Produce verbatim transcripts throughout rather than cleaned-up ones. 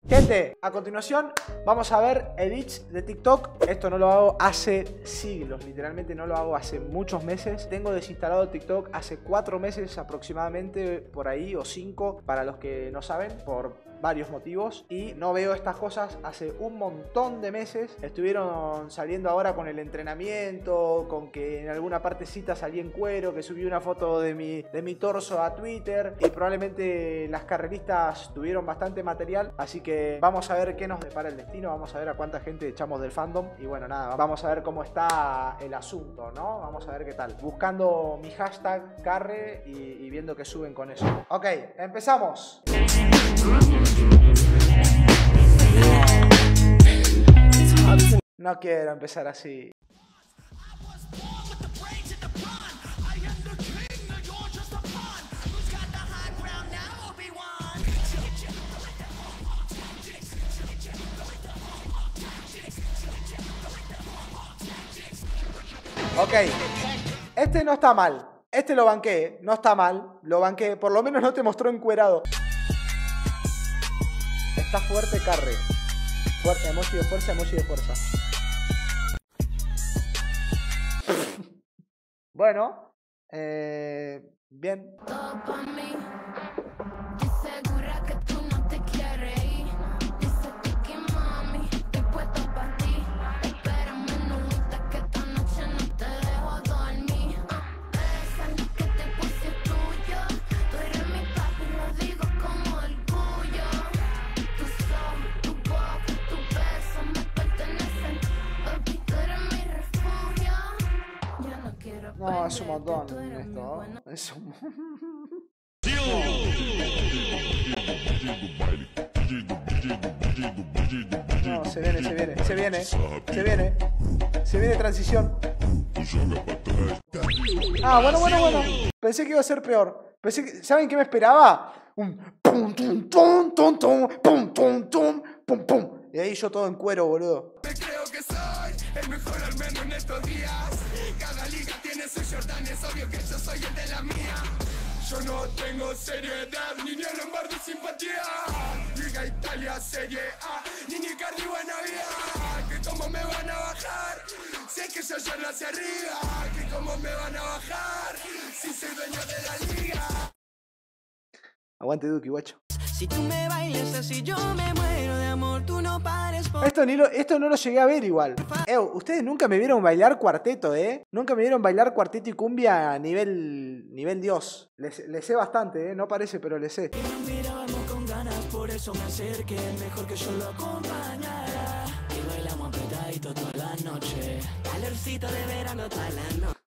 Gente, a continuación vamos a ver edits de TikTok. Esto no lo hago hace siglos, literalmente no lo hago hace muchos meses. Tengo desinstalado TikTok hace cuatro meses aproximadamente, por ahí, o cinco, para los que no saben, por varios motivos. Y no veo estas cosas hace un montón de meses. Estuvieron saliendo ahora con el entrenamiento, con que en alguna partecita salí en cuero, que subí una foto de mi, de mi torso a Twitter. Y probablemente las carreristas tuvieron bastante material, así que vamos a ver qué nos depara el destino, vamos a ver a cuánta gente echamos del fandom y bueno, nada, vamos a ver cómo está el asunto, ¿no? Vamos a ver qué tal. Buscando mi hashtag Carre y, y viendo qué suben con eso. Ok, empezamos. No quiero empezar así. Ok, este no está mal. Este lo banqué, no está mal. Lo banqué, por lo menos no te mostró encuerado. Está fuerte, Carre. Fuerte, emoji de fuerza, emoji de fuerza. Bueno, eh, bien. No, es un montón esto, ¿no? Es un... No, se viene, se viene, se viene, se viene, se viene transición. Ah, bueno, bueno, bueno. Pensé que iba a ser peor. Pensé que, ¿saben qué me esperaba? Un pum, tum, tum, tum, tum, pum, tum, tum, pum, pum. Y ahí yo todo en cuero, boludo. Creo que soy el mejor al menos en estos días. Cada liga tiene su Jordan, es obvio que yo soy el de la mía. Yo no tengo seriedad, ni ni el mar de simpatía. Liga Italia, Serie A, ni ni Cardi buena vida. Que cómo me van a bajar, sé que yo lloro hacia arriba. Que cómo me van a bajar, si soy dueño de la liga. Aguante Duki, guacho. Si tú me bailas así yo me muero de amor, tú no pares por... Esto, ni lo, esto no lo llegué a ver igual. Eh, ustedes nunca me vieron bailar cuarteto, ¿eh? Nunca me vieron bailar cuarteto y cumbia a nivel, nivel Dios. Les, les sé bastante, ¿eh? No parece, pero les sé. Mirábamos con ganas, por eso me acerqué, mejor que yo lo acompañara. Y bailamos apretadito toda la noche, calorcito de verano toda la noche.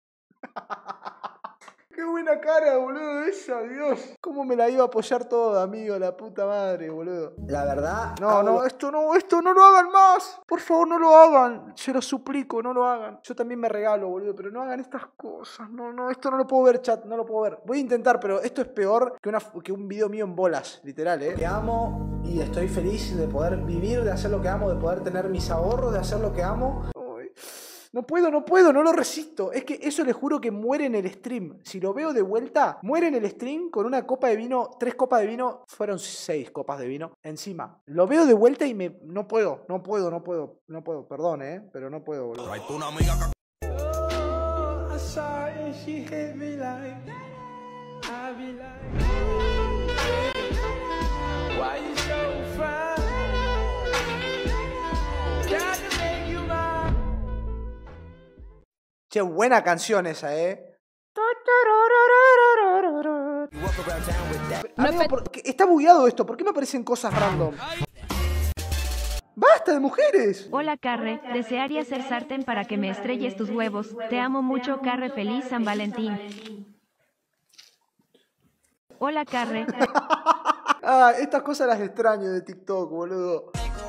Qué buena cara, boludo, esa, Dios. Cómo me la iba a apoyar toda, amigo, la puta madre, boludo. La verdad... No, no, esto no, esto no lo hagan más. Por favor, no lo hagan. Se lo suplico, no lo hagan. Yo también me regalo, boludo, pero no hagan estas cosas. No, no, esto no lo puedo ver, chat, no lo puedo ver. Voy a intentar, pero esto es peor que, una, que un video mío en bolas, literal, ¿eh? Te amo y estoy feliz de poder vivir, de hacer lo que amo, de poder tener mis ahorros, de hacer lo que amo. Ay. No puedo, no puedo, no lo resisto. Es que eso les juro que muere en el stream. Si lo veo de vuelta, muere en el stream con una copa de vino, tres copas de vino, fueron seis copas de vino encima. Lo veo de vuelta y me... No puedo, no puedo, no puedo, no puedo. Perdón, eh, pero no puedo, boludo. Che, buena canción esa, ¿eh? Amigo, ¿por qué está bugueado esto? ¿Por qué me aparecen cosas random? ¡Basta de mujeres! Hola Carre, desearía ser sartén para que me estrelles tus huevos. Te amo mucho, Carre, feliz San Valentín. Hola Carre. Ah, estas cosas las extraño de TikTok, boludo.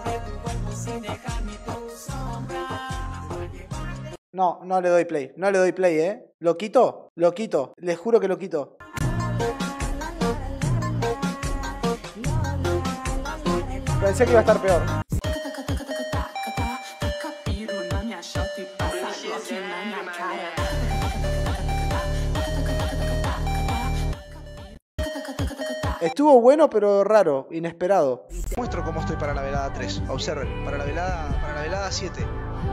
No, no le doy play, no le doy play, ¿eh? ¿Lo quito? Lo quito, les juro que lo quito. Pensé que iba a estar peor. Estuvo bueno, pero raro, inesperado. Muestro cómo estoy para la velada tres. Observen, para la velada, para la velada siete.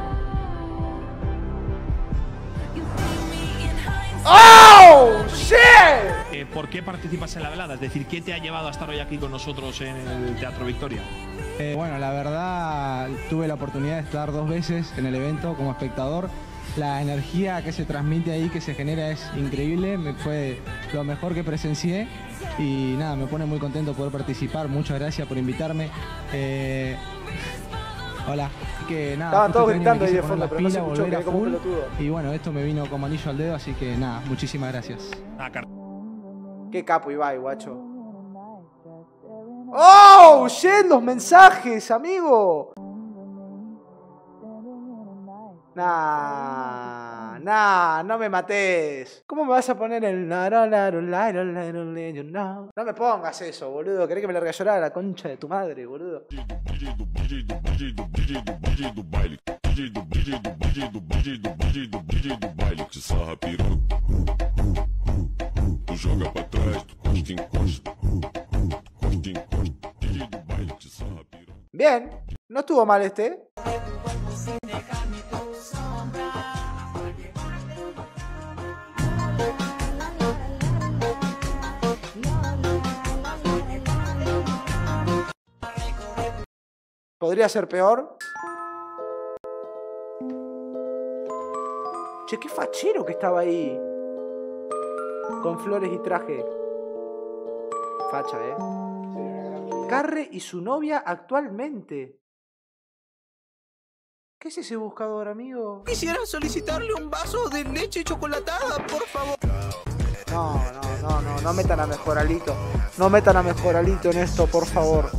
¡Oh! ¡Shit! Eh, ¿Por qué participas en la velada? Es decir, ¿qué te ha llevado a estar hoy aquí con nosotros en el Teatro Victoria? Eh, bueno, la verdad tuve la oportunidad de estar dos veces en el evento como espectador. La energía que se transmite ahí, que se genera, es increíble. Me fue lo mejor que presencié y nada, me pone muy contento poder participar. Muchas gracias por invitarme. Eh, hola. Que nada, estaban todos justo gritando ahí de poner fondo, las pero no se pilas, escuchó, volver a quedé como un full. pelotudo. Y bueno, esto me vino como anillo al dedo, así que nada, muchísimas gracias. Ah, car- Qué capo Ibai, guacho. ¡Oh! ¡Shit! Los mensajes, amigo. Nah, nah, no me mates. ¿Cómo me vas a poner el no me pongas eso, boludo? ¿Querés que me largue a llorar a la concha de tu madre, boludo? Bien, no estuvo mal este. ¿Podría ser peor? Che, qué fachero que estaba ahí. Con flores y traje. Facha, ¿eh? Carre y su novia actualmente. ¿Qué es ese buscador, amigo? Quisiera solicitarle un vaso de leche chocolatada, por favor. No, no, no, no, no metan a Mejoralito. No metan a Mejoralito en esto, por favor.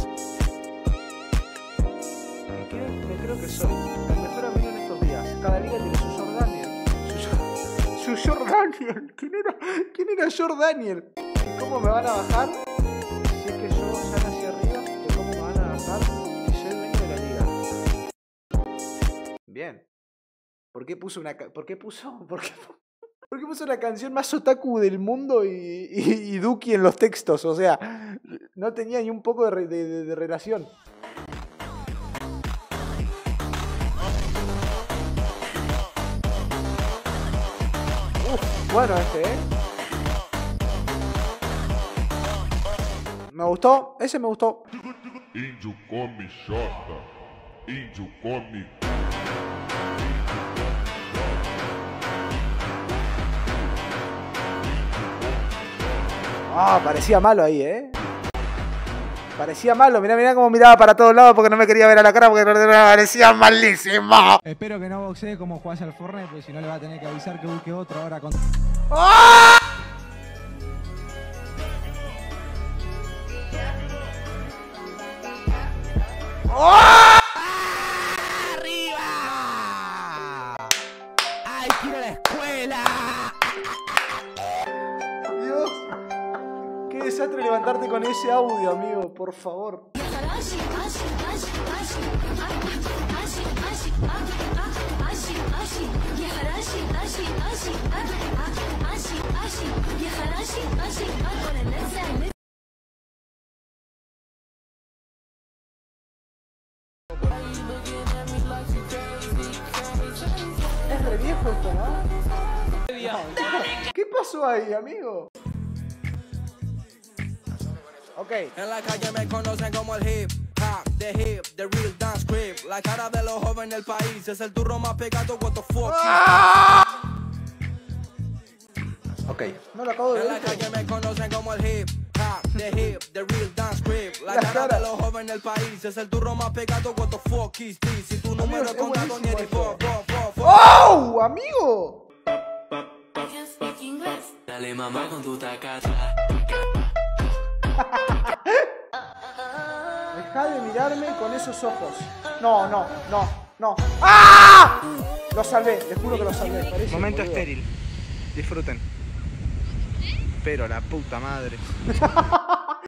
Me creo, me creo que soy el mejor amigo en estos días. Cada liga tiene su Jordaniel. Su, su Jordaniel. ¿Quién era? ¿Quién era Jordaniel? ¿Y cómo me van a bajar? Si es que yo salgo hacia arriba, ¿y cómo me van a bajar si soy el dueño de la liga? Bien. ¿Por qué puso una... ¿Por qué puso? ¿Por qué puso? ¿Por qué puso la canción más otaku del mundo y, y, y Duki en los textos? O sea, no tenía ni un poco de, re, de, de, de relación. Uf, bueno este, ¿eh? Me gustó, ese me gustó. Índio come xota, índio come... Ah, parecía malo ahí, ¿eh? Parecía malo, mirá, mirá cómo miraba para todos lados porque no me quería ver a la cara porque parecía malísimo. Espero que no boxee como jugás al Fortnite, porque si no le va a tener que avisar que busque otro ahora con... ¡Ah! ¡Oh! ¡Arriba! ¡Hay que ir a la escuela! Dios, qué desastre levantarte con ese audio, amigo, por favor. Es re viejo esto, ¿no? ¿Qué pasó ahí, amigo? Ok. En la calle me conocen como el hip hop, the hip, the real dance crib. La cara de los jóvenes del país es el turro más pegado, what the fuck. ¡Ah! Ok. No lo acabo de En ver. la calle me conocen como el hip hop, the hip, the real dance crib. La, La cara, cara. de los jóvenes del país es el turro más pegado, what the fuck is this. Si tu número es contado ni eres buenísimo pop, pop, pop, pop. ¡Oh! ¡Amigo! Dale mamá con tu tacata. Deja de mirarme con esos ojos. No, no, no, no. ¡Ah! Lo salvé, les juro que lo salvé. Parece, Momento boludo. estéril. Disfruten. Pero la puta madre.